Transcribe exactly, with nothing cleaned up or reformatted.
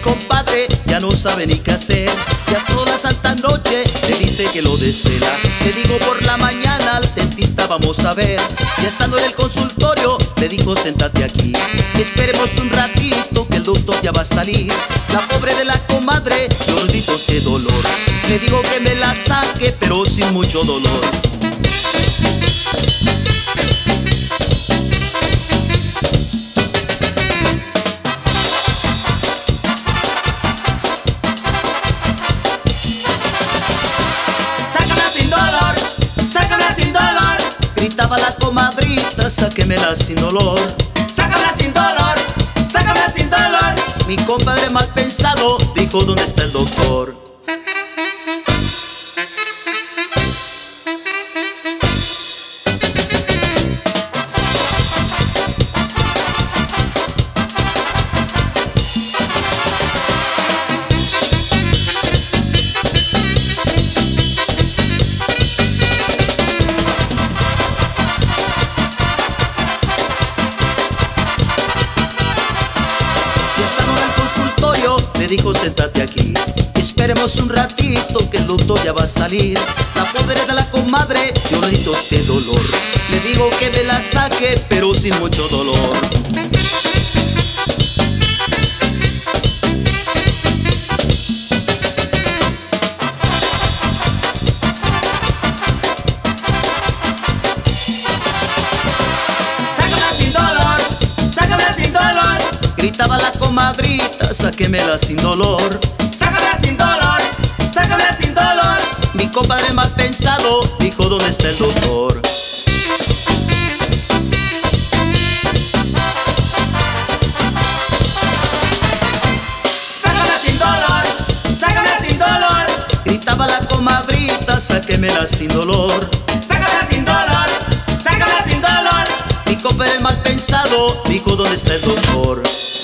compadre ya no sabe ni qué hacer. Ya toda la santa noche le dice que lo desvela. Le digo por la mañana al dentista vamos a ver. Ya estando en el consultorio le dijo siéntate aquí, esperemos un ratito que el doctor ya va a salir. La pobre de la comadre, los gritos de dolor. Le digo que me la saque pero sin mucho dolor. Gritaba la comadrita, sáquemela sin dolor. Sácamela sin dolor, sácamela sin dolor. Mi compadre mal pensado dijo ¿dónde está el doctor? Le dijo siéntate aquí, esperemos un ratito que el doctor ya va a salir. La pobre de la comadre dio gritos de dolor. Le digo que me la saque pero sin mucho dolor. Sácamela sin dolor, sácamela sin dolor. Gritaba la comadrita, sáquemela sin dolor. Sácamela sin dolor, sácamela sin dolor. Mi compadre mal pensado dijo ¿dónde está el doctor? Sácamela sin dolor, sácamela sin dolor. Gritaba la comadrita, sáquemela sin dolor. Sácamela sin dolor, sácamela sin dolor. Mi compadre mal pensado dijo ¿dónde está el doctor?